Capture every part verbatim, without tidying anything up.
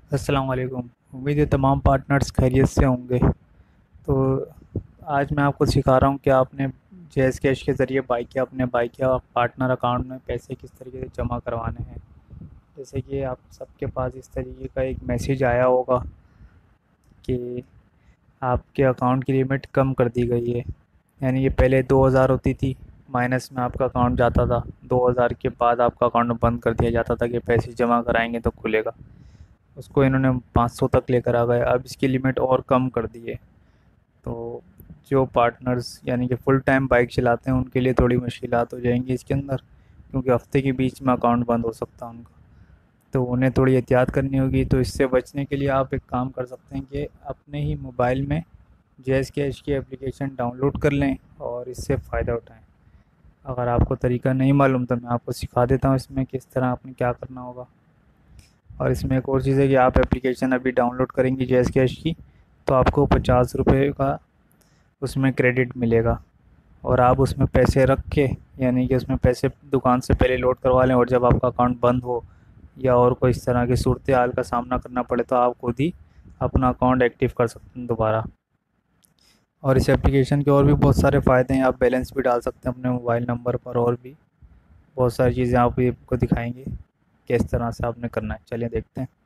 अस्सलाम वालेकुम। उम्मीद है तमाम पार्टनर्स खैरियत से होंगे। तो आज मैं आपको सिखा रहा हूँ कि आपने जैज़ कैश के ज़रिए बाइक या अपने बाइक या पार्टनर अकाउंट में पैसे किस तरीके से जमा करवाने हैं। जैसे कि आप सबके पास इस तरीके का एक मैसेज आया होगा कि आपके अकाउंट की लिमिट कम कर दी गई है। यानी ये पहले दो हज़ार होती थी, माइनस में आपका अकाउंट जाता था। दो हज़ार के बाद आपका अकाउंट बंद कर दिया जाता था कि पैसे जमा कराएंगे तो खुलेगा। उसको इन्होंने पाँच सौ तक लेकर आ गए। अब इसकी लिमिट और कम कर दी है। तो जो पार्टनर्स यानी कि फुल टाइम बाइक चलाते हैं उनके लिए थोड़ी मुश्किलात हो जाएंगी इसके अंदर, क्योंकि हफ्ते के बीच में अकाउंट बंद हो सकता है उनका। तो उन्हें थोड़ी एहतियात करनी होगी। तो इससे बचने के लिए आप एक काम कर सकते हैं कि अपने ही मोबाइल में जैज़ कैश की एप्लीकेशन डाउनलोड कर लें और इससे फ़ायदा उठाएं। अगर आपको तरीका नहीं मालूम तो मैं आपको सिखा देता हूँ इसमें किस तरह आपने क्या करना होगा। और इसमें एक और चीज़ है कि आप एप्लीकेशन अभी डाउनलोड करेंगे जैज़ कैश की, तो आपको पचास रुपये का उसमें क्रेडिट मिलेगा। और आप उसमें पैसे रख के, यानी कि उसमें पैसे दुकान से पहले लोड करवा लें, और जब आपका अकाउंट बंद हो या और कोई इस तरह की सूरत हाल का सामना करना पड़े तो आप खुद ही अपना अकाउंट एक्टिव कर सकते हैं दोबारा। और इस एप्लीकेशन के और भी बहुत सारे फ़ायदे हैं। आप बैलेंस भी डाल सकते हैं अपने मोबाइल नंबर पर, और भी बहुत सारी चीज़ें आप आपको दिखाएंगे किस तरह से आपने करना है। चलिए देखते हैं।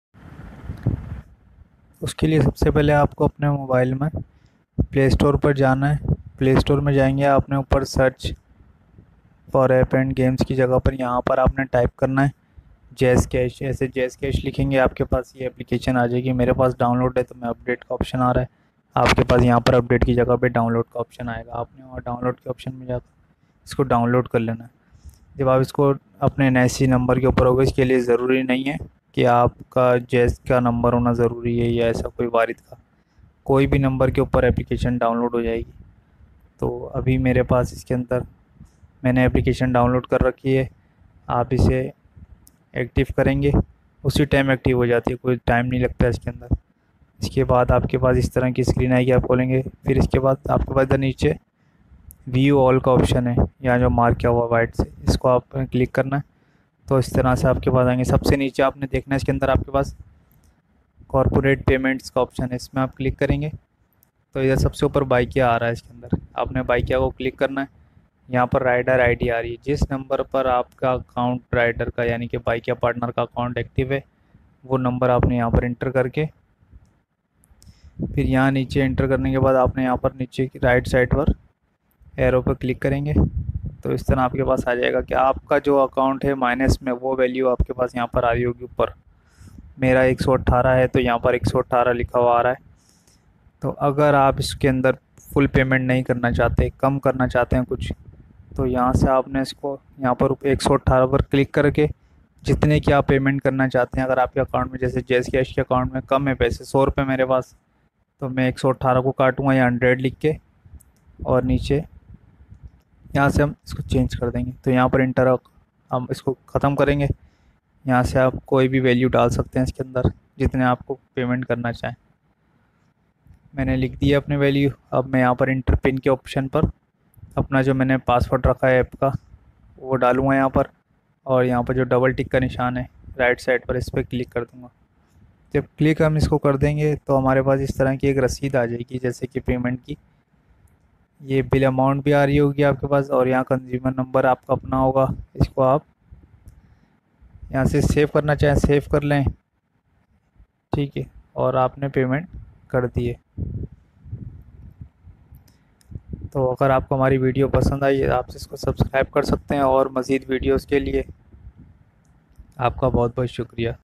उसके लिए सबसे पहले आपको अपने मोबाइल में प्ले स्टोर पर जाना है। प्ले स्टोर में जाएंगे, आपने ऊपर search for app and games की जगह पर यहाँ पर आपने टाइप करना है जैज़ कैश। ऐसे जैज़ कैश लिखेंगे आपके पास ये एप्लीकेशन आ जाएगी। मेरे पास डाउनलोड है तो मैं अपडेट का ऑप्शन आ रहा है। आपके पास यहाँ पर अपडेट की जगह पे डाउनलोड का ऑप्शन आएगा। आपने वहाँ डाउनलोड के ऑप्शन में जाकर इसको डाउनलोड कर लेना है। जब आप इसको अपने एन आई सी नंबर के ऊपर होगा, इसके लिए ज़रूरी नहीं है कि आपका जैज़ का नंबर होना ज़रूरी है या ऐसा कोई वारिद का। कोई भी नंबर के ऊपर एप्लीकेशन डाउनलोड हो जाएगी। तो अभी मेरे पास इसके अंदर मैंने एप्लीकेशन डाउनलोड कर रखी है। आप इसे एक्टिव करेंगे, उसी टाइम एक्टिव हो जाती है, कोई टाइम नहीं लगता इसके अंदर। इसके बाद आपके पास इस तरह की स्क्रीन आएगी, आप खोलेंगे। फिर इसके बाद आपके पास इधर नीचे व्यू ऑल का ऑप्शन है, यहाँ जो मार्क किया हुआ वाइट से, इसको आप क्लिक करना है। तो इस तरह से आपके पास आएंगे। सबसे नीचे आपने देखना है इसके अंदर आपके पास कॉर्पोरेट पेमेंट्स का ऑप्शन है, इसमें आप क्लिक करेंगे तो इधर सबसे ऊपर बाइकिया आ रहा है। इसके अंदर आपने बाइकिया को क्लिक करना है। यहाँ पर राइडर आईडी आ रही है। जिस नंबर पर आपका अकाउंट राइडर का यानी कि बाइकिया पार्टनर का अकाउंट एक्टिव है, वो नंबर आपने यहाँ पर इंटर करके फिर यहाँ नीचे इंटर करने के बाद आपने यहाँ पर नीचे की राइट साइड पर एरो पर क्लिक करेंगे। तो इस तरह आपके पास आ जाएगा कि आपका जो अकाउंट है माइनस में, वो वैल्यू आपके पास यहाँ पर आ रही होगी ऊपर। मेरा एक सौ अट्ठारह है तो यहाँ पर एक सौ अट्ठारह लिखा हुआ आ रहा है। तो अगर आप इसके अंदर फुल पेमेंट नहीं करना चाहते, कम करना चाहते हैं कुछ, तो यहाँ से आपने इसको यहाँ पर एक सौ अट्ठारह पर क्लिक करके जितने की आप पेमेंट करना चाहते हैं, अगर आपके अकाउंट में जैसे जैज़ कैश के अकाउंट में कम है पैसे, सौ रुपये मेरे पास, तो मैं एक सौ अट्ठारह को काटूँगा या हंड्रेड लिख के, और नीचे यहाँ से हम इसको चेंज कर देंगे। तो यहाँ पर इंटर हम इसको ख़त्म करेंगे। यहाँ से आप कोई भी वैल्यू डाल सकते हैं इसके अंदर जितने आपको पेमेंट करना चाहें। मैंने लिख दिया अपने वैल्यू। अब मैं यहाँ पर इंटर पिन के ऑप्शन पर अपना जो मैंने पासवर्ड रखा है ऐप का वो डालूँगा यहाँ पर, और यहाँ पर जो डबल टिक का निशान है राइट साइड पर, इस पर क्लिक कर दूँगा। जब क्लिक हम इसको कर देंगे तो हमारे पास इस तरह की एक रसीद आ जाएगी जैसे कि पेमेंट की। ये बिल अमाउंट भी आ रही होगी आपके पास, और यहाँ कंज्यूमर नंबर आपका अपना होगा। इसको आप यहाँ से सेव करना चाहें सेव कर लें, ठीक है। और आपने पेमेंट कर दी है। तो अगर आपको हमारी वीडियो पसंद आई है, आप इसको सब्सक्राइब कर सकते हैं, और मज़ीद वीडियोस के लिए आपका बहुत बहुत शुक्रिया।